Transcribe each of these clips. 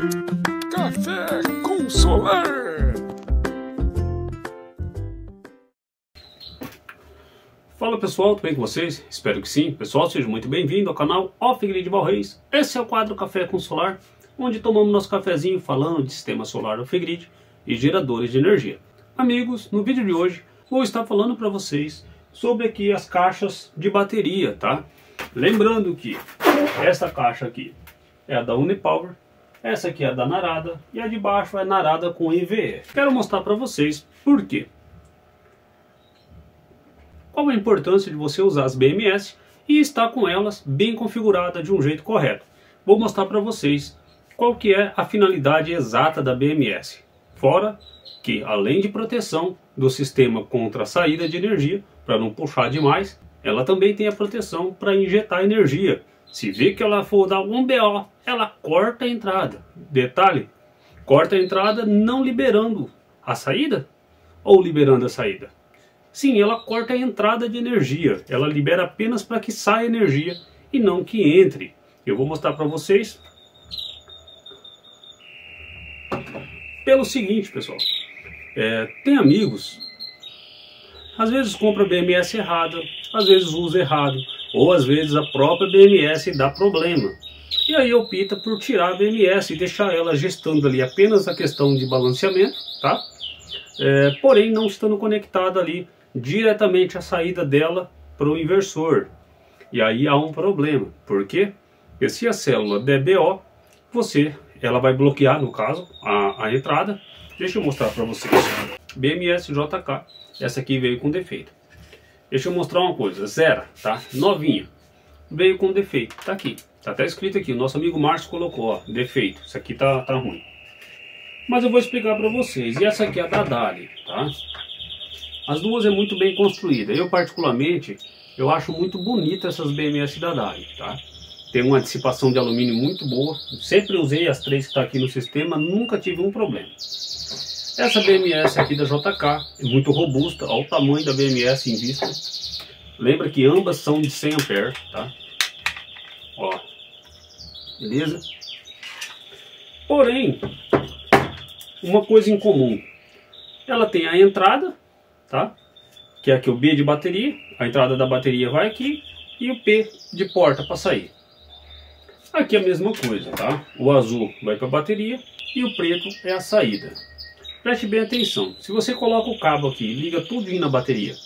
Café com Solar. Fala pessoal, tudo bem com vocês? Espero que sim. Pessoal, seja muito bem-vindo ao canal Off-Grid Valreis. Esse é o quadro Café com Solar, onde tomamos nosso cafezinho falando de sistema solar off-grid e geradores de energia. Amigos, no vídeo de hoje vou estar falando para vocês sobre aqui as caixas de bateria, tá? Lembrando que essa caixa aqui é a da Unipower, essa aqui é a da Narada e a de baixo é a Narada com EVE. Quero mostrar para vocês por quê. Qual a importância de você usar as BMS e estar com elas bem configuradas de um jeito correto. Vou mostrar para vocês qual que é a finalidade exata da BMS. Fora que, além de proteção do sistema contra a saída de energia, para não puxar demais, ela também tem a proteção para injetar energia. Se vê que ela for dar algum BO, ela corta a entrada. Detalhe, corta a entrada não liberando a saída ou liberando a saída. Sim, ela corta a entrada de energia. Ela libera apenas para que saia energia e não que entre. Eu vou mostrar para vocês pelo seguinte, pessoal. Tem amigos, às vezes compra BMS errada, às vezes usa errado, ou às vezes a própria BMS dá problema. E aí opta por tirar a BMS e deixar ela gestando ali apenas a questão de balanceamento, tá? Porém não estando conectada ali diretamente a saída dela para o inversor. E aí há um problema. Por quê? Porque se a célula der BO, ela vai bloquear, no caso, a entrada. Deixa eu mostrar para vocês. BMS JK, essa aqui veio com defeito. Deixa eu mostrar uma coisa, zero, tá? Novinha. Veio com defeito, tá aqui. Tá até escrito aqui, o nosso amigo Márcio colocou, ó, defeito. Isso aqui tá ruim. Mas eu vou explicar para vocês. E essa aqui é a da Dali, tá? As duas é muito bem construída. Eu particularmente, eu acho muito bonita essas BMS da Dali, tá? Tem uma dissipação de alumínio muito boa. Sempre usei as três que está aqui no sistema, nunca tive um problema. Essa BMS aqui da JK é muito robusta. Olha o tamanho da BMS em vista. Lembra que ambas são de 100 A, tá? Ó, beleza? Porém, uma coisa em comum. Ela tem a entrada, tá? Que é aqui o B de bateria. A entrada da bateria vai aqui. E o P de porta para sair. Aqui é a mesma coisa, tá? O azul vai para a bateria e o preto é a saída. Preste bem atenção. Se você coloca o cabo aqui e liga tudo na bateria,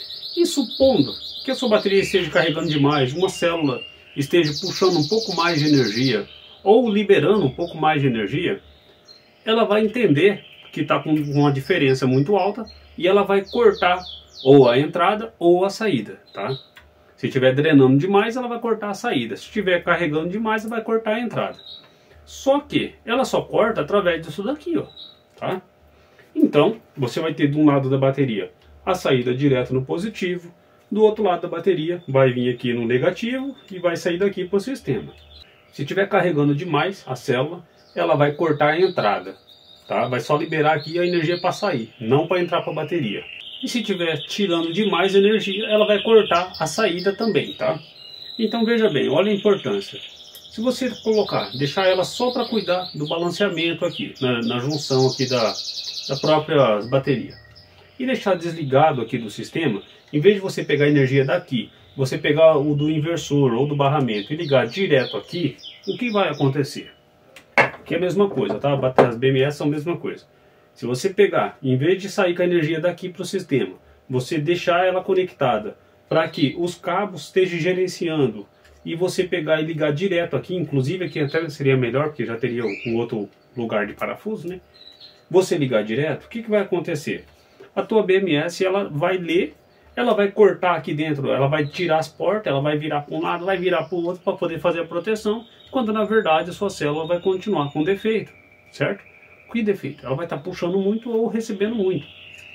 e supondo que a sua bateria esteja carregando demais, uma célula esteja puxando um pouco mais de energia ou liberando um pouco mais de energia, ela vai entender que está com uma diferença muito alta e ela vai cortar ou a entrada ou a saída, tá? Se estiver drenando demais, ela vai cortar a saída. Se estiver carregando demais, ela vai cortar a entrada. Só que ela só corta através disso daqui, ó, tá? Então, você vai ter de um lado da bateria a saída direto no positivo, do outro lado da bateria vai vir aqui no negativo e vai sair daqui para o sistema. Se estiver carregando demais a célula, ela vai cortar a entrada, tá? Vai só liberar aqui a energia para sair, não para entrar para a bateria. E se estiver tirando demais energia, ela vai cortar a saída também, tá? Então veja bem, olha a importância. Se você deixar ela só para cuidar do balanceamento aqui, na junção aqui da própria bateria, e deixar desligado aqui do sistema, em vez de você pegar a energia daqui, você pegar o do inversor ou do barramento e ligar direto aqui, o que vai acontecer? Que é a mesma coisa, tá? As BMS são a mesma coisa. Se você pegar, em vez de sair com a energia daqui para o sistema, você deixar ela conectada para que os cabos estejam gerenciando e você pegar e ligar direto aqui, inclusive aqui até seria melhor, porque já teria um outro lugar de parafuso, né? Você ligar direto, o que vai acontecer? A tua BMS, ela vai ler, ela vai cortar aqui dentro, ela vai tirar as portas, ela vai virar para um lado, vai virar para o outro para poder fazer a proteção, quando na verdade a sua célula vai continuar com defeito, certo? Que defeito? Ela vai estar puxando muito ou recebendo muito.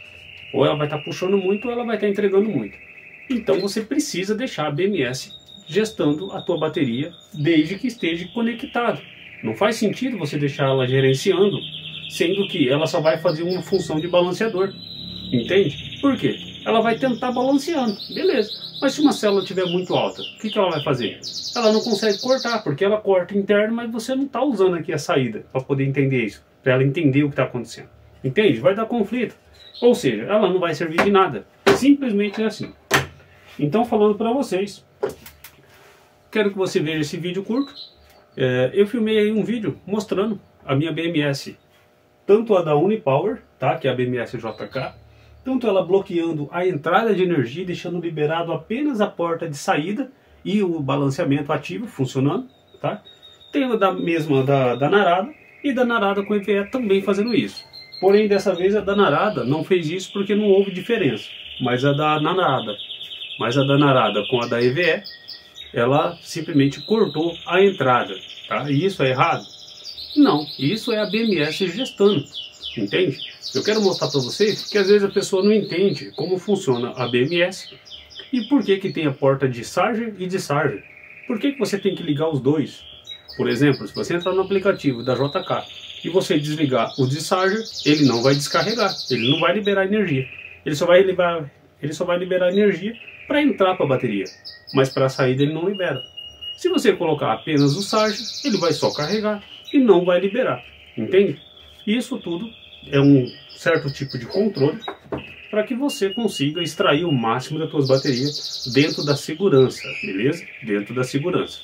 Ou ela vai estar puxando muito ou ela vai estar entregando muito. Então você precisa deixar a BMS gestando a tua bateria desde que esteja conectado. Não faz sentido você deixar ela gerenciando, sendo que ela só vai fazer uma função de balanceador. Entende? Por quê? ela vai tentar balanceando, beleza. Mas se uma célula estiver muito alta, o que ela vai fazer? Ela não consegue cortar, porque ela corta interno, mas você não está usando aqui a saída para poder entender isso, para ela entender o que está acontecendo. Entende? Vai dar conflito. Ou seja, ela não vai servir de nada. Simplesmente é assim. Então, falando para vocês, quero que você veja esse vídeo curto. Eu filmei aí um vídeo mostrando a minha BMS, tanto a da Unipower, tá, que é a BMS JK, tanto ela bloqueando a entrada de energia, deixando liberado apenas a porta de saída e o balanceamento ativo funcionando, tá? Tem a da mesma da Narada, e da Narada com EVE também fazendo isso. Porém, dessa vez a da Narada não fez isso porque não houve diferença. Mas a da Narada com a da EVE, ela simplesmente cortou a entrada, tá? E isso é errado? Não, isso é a BMS gestando, entende? Eu quero mostrar para vocês que às vezes a pessoa não entende como funciona a BMS e por que tem a porta de charger e descharger. Por que você tem que ligar os dois? Por exemplo, se você entrar no aplicativo da JK e você desligar o descharger, ele não vai descarregar, ele não vai liberar energia. Ele só vai liberar energia para entrar para a bateria, mas para a saída ele não libera. Se você colocar apenas o charger, ele vai só carregar e não vai liberar, entende? Isso tudo é um certo tipo de controle para que você consiga extrair o máximo das suas baterias dentro da segurança, beleza? Dentro da segurança.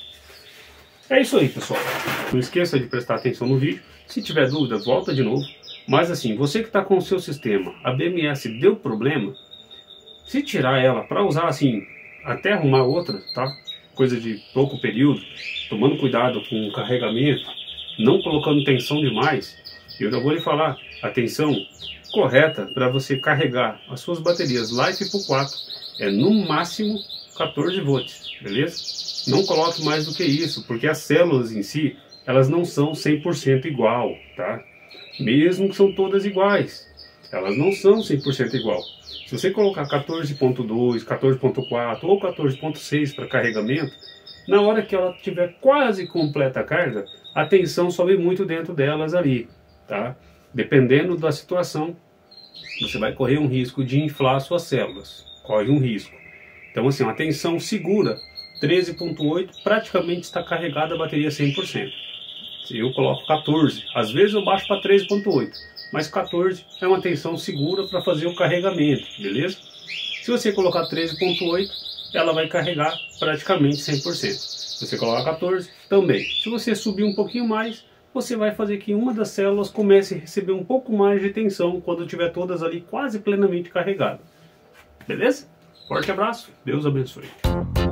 É isso aí, pessoal. Não esqueça de prestar atenção no vídeo. Se tiver dúvida, volta de novo. Mas assim, você que está com o seu sistema, a BMS deu problema, se tirar ela para usar assim, até arrumar outra, tá? Coisa de pouco período, tomando cuidado com o carregamento, não colocando tensão demais. Eu já vou lhe falar, a tensão correta para você carregar as suas baterias Life por 4 é no máximo 14 volts, beleza? Não coloque mais do que isso, porque as células em si, elas não são 100% igual, tá? Mesmo que são todas iguais, elas não são 100% igual. Se você colocar 14.2, 14.4 ou 14.6 para carregamento, na hora que ela tiver quase completa a carga, a tensão sobe muito dentro delas ali, tá? Dependendo da situação, você vai correr um risco de inflar suas células, corre um risco. Então assim, uma tensão segura, 13.8, praticamente está carregada a bateria 100%. Eu coloco 14, às vezes eu baixo para 13.8, mas 14 é uma tensão segura para fazer o carregamento, beleza? Se você colocar 13.8, ela vai carregar praticamente 100%. Se você colocar 14, também. Se você subir um pouquinho mais, você vai fazer que uma das células comece a receber um pouco mais de tensão quando tiver todas ali quase plenamente carregadas. Beleza? Forte abraço, Deus abençoe.